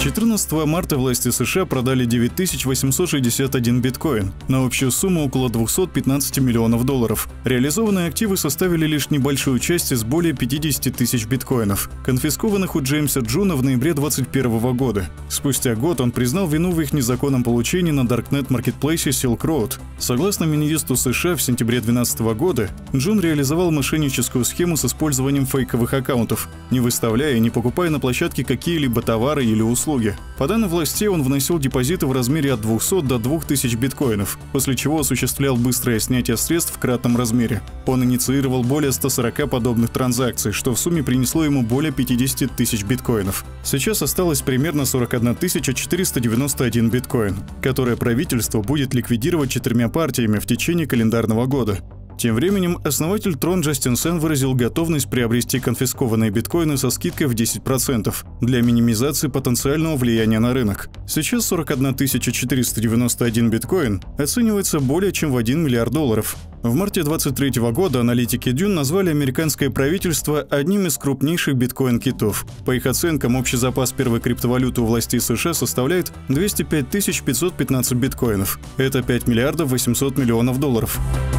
14 марта власти США продали 9861 биткоин на общую сумму около 215 миллионов долларов. Реализованные активы составили лишь небольшую часть из более 50 тысяч биткоинов, конфискованных у Джеймса Джуна в ноябре 2021 года. Спустя год он признал вину в их незаконном получении на даркнет-маркетплейсе Silk Road. Согласно Минюсту США, в сентябре 2012 года Джун реализовал мошенническую схему с использованием фейковых аккаунтов, не выставляя и не покупая на площадке какие-либо товары или услуги. По данным властей, он вносил депозиты в размере от 200 до 2000 биткоинов, после чего осуществлял быстрое снятие средств в кратном размере. Он инициировал более 140 подобных транзакций, что в сумме принесло ему более 50 тысяч биткоинов. Сейчас осталось примерно 41 491 биткоин, которое правительство будет ликвидировать 4 партиями в течение календарного года. Тем временем основатель Tron Джастин Сен выразил готовность приобрести конфискованные биткоины со скидкой в 10% для минимизации потенциального влияния на рынок. Сейчас 41 491 биткоин оценивается более чем в 1 миллиард долларов. В марте 2023 года аналитики Dune назвали американское правительство одним из крупнейших биткоин-китов. По их оценкам, общий запас первой криптовалюты у властей США составляет 205 515 биткоинов. Это 5 миллиардов 800 миллионов долларов.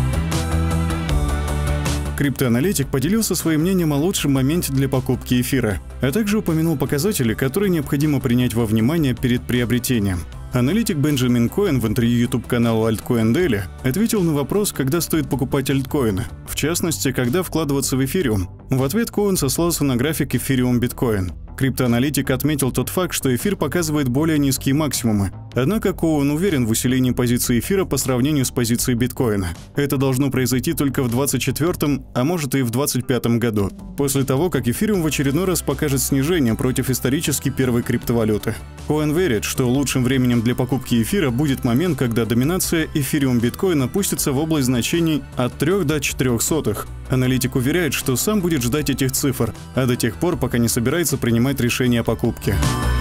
Криптоаналитик поделился своим мнением о лучшем моменте для покупки эфира, а также упомянул показатели, которые необходимо принять во внимание перед приобретением. Аналитик Бенджамин Коэн в интервью YouTube-каналу Altcoin Daily ответил на вопрос, когда стоит покупать альткоины, в частности, когда вкладываться в эфириум. В ответ Коэн сослался на график эфириум-биткоин. Криптоаналитик отметил тот факт, что эфир показывает более низкие максимумы. Однако Коэн уверен в усилении позиции эфира по сравнению с позицией биткоина. Это должно произойти только в 2024, а может и в 2025 году, после того, как эфириум в очередной раз покажет снижение против исторически первой криптовалюты. Коэн верит, что лучшим временем для покупки эфира будет момент, когда доминация эфириум-биткоин опустится в область значений от 3 до 0,04. Аналитик уверяет, что сам будет ждать этих цифр, а до тех пор, пока не собирается принимать решение о покупке.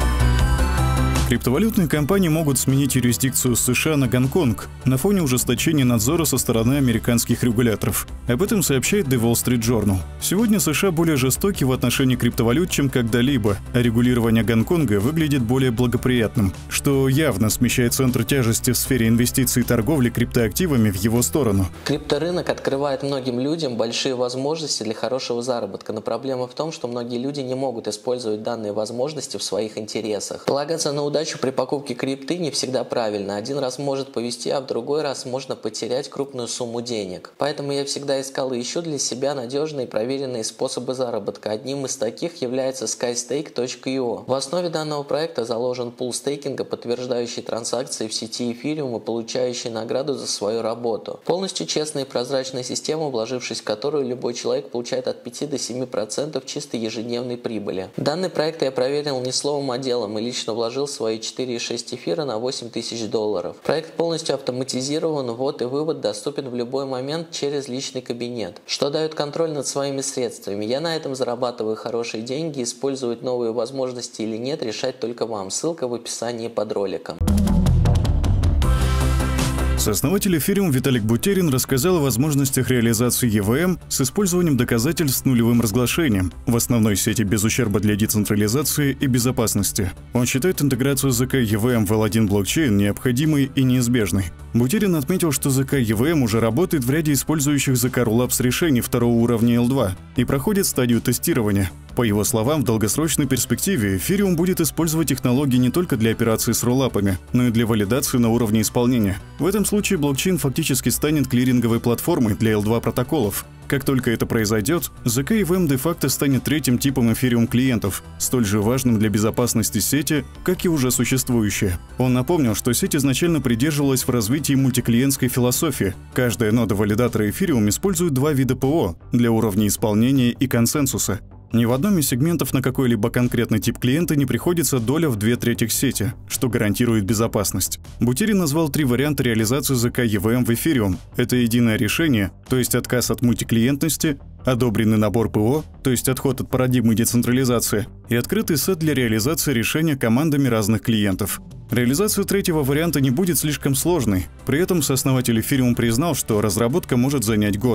Криптовалютные компании могут сменить юрисдикцию США на Гонконг на фоне ужесточения надзора со стороны американских регуляторов. Об этом сообщает The Wall Street Journal. Сегодня США более жестоки в отношении криптовалют, чем когда-либо, а регулирование Гонконга выглядит более благоприятным, что явно смещает центр тяжести в сфере инвестиций и торговли криптоактивами в его сторону. Крипторынок открывает многим людям большие возможности для хорошего заработка, но проблема в том, что многие люди не могут использовать данные возможности в своих интересах. Полагаться на удачу при покупке крипты не всегда правильно. Один раз может повезти, а в другой раз можно потерять крупную сумму денег. Поэтому я всегда искал и ищу для себя надежные и проверенные способы заработка. Одним из таких является skystake.io. В основе данного проекта заложен пул стейкинга, подтверждающий транзакции в сети Ethereum и получающий награду за свою работу. Полностью честная и прозрачная система, вложившись в которую любой человек получает от 5 до 7% чистой ежедневной прибыли. Данный проект я проверил не словом, а делом и лично вложил свои 4,6 эфира на 8000 долларов. Проект полностью автоматизирован, ввод и вывод доступен в любой момент через личный кабинет, что дает контроль над своими средствами. Я на этом зарабатываю хорошие деньги, использовать новые возможности или нет, решать только вам. Ссылка в описании под роликом. Сооснователь эфириум Виталик Бутерин рассказал о возможностях реализации EVM с использованием доказательств с нулевым разглашением в основной сети без ущерба для децентрализации и безопасности. Он считает интеграцию ЗК EVM в L1 блокчейн необходимой и неизбежной. Бутерин отметил, что ЗК EVM уже работает в ряде использующих ZK Rollups решений второго уровня L2 и проходит стадию тестирования. По его словам, в долгосрочной перспективе эфириум будет использовать технологии не только для операций с роллапами, но и для валидации на уровне исполнения. В этом случае блокчейн фактически станет клиринговой платформой для L2 протоколов. Как только это произойдет, ZK EVM де-факто станет третьим типом эфириум клиентов, столь же важным для безопасности сети, как и уже существующие. Он напомнил, что сеть изначально придерживалась в развитии мультиклиентской философии. Каждая нода валидатора эфириум использует два вида ПО для уровня исполнения и консенсуса. Ни в одном из сегментов на какой-либо конкретный тип клиента не приходится доля в 2/3 сети, что гарантирует безопасность. Бутерин назвал 3 варианта реализации ZK EVM в эфириум. Это единое решение, то есть отказ от мультиклиентности, одобренный набор ПО, то есть отход от парадигмы децентрализации, и открытый сет для реализации решения командами разных клиентов. Реализация третьего варианта не будет слишком сложной, при этом сооснователь эфириум признал, что разработка может занять годы.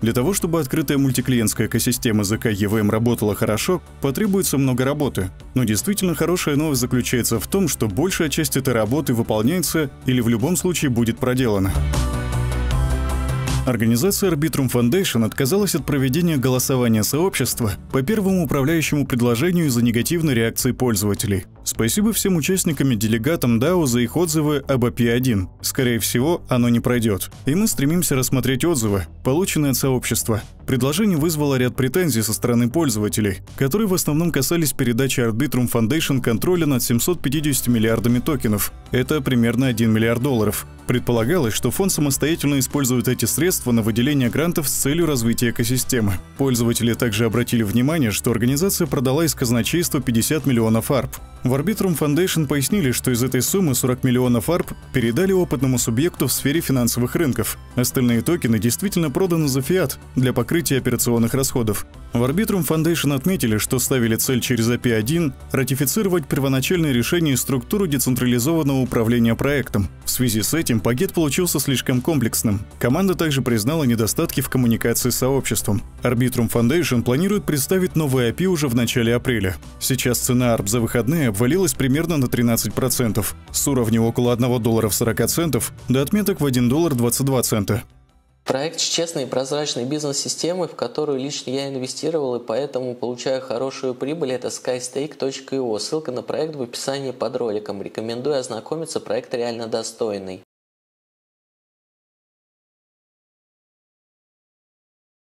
Для того, чтобы открытая мультиклиентская экосистема ЗК EVM работала хорошо, потребуется много работы. Но действительно хорошая новость заключается в том, что большая часть этой работы выполняется или в любом случае будет проделана. Организация Arbitrum Foundation отказалась от проведения голосования сообщества по первому управляющему предложению из-за негативной реакции пользователей. Спасибо всем участникам и делегатам DAO за их отзывы об API 1. Скорее всего, оно не пройдет. И мы стремимся рассмотреть отзывы, полученные от сообщества. Предложение вызвало ряд претензий со стороны пользователей, которые в основном касались передачи Arbitrum Foundation контроля над 750 миллиардами токенов. Это примерно $1 миллиард. Предполагалось, что фонд самостоятельно использует эти средства на выделение грантов с целью развития экосистемы. Пользователи также обратили внимание, что организация продала из казначейства 50 миллионов ARP. В Arbitrum Foundation пояснили, что из этой суммы 40 миллионов ARP передали опытному субъекту в сфере финансовых рынков. Остальные токены действительно проданы за фиат для покрытия операционных расходов. В Arbitrum Foundation отметили, что ставили цель через API 1 ратифицировать первоначальное решение и структуру децентрализованного управления проектом. В связи с этим пакет получился слишком комплексным. Команда также признала недостатки в коммуникации с сообществом. Arbitrum Foundation планирует представить новый API уже в начале апреля. Сейчас цена ARP за выходные обвалилась примерно на 13%, с уровня около $1.40 до отметок в $1.22. Проект с честной и прозрачной бизнес-системой, в которую лично я инвестировал и поэтому получаю хорошую прибыль, это skystake.io. Ссылка на проект в описании под роликом. Рекомендую ознакомиться, проект реально достойный.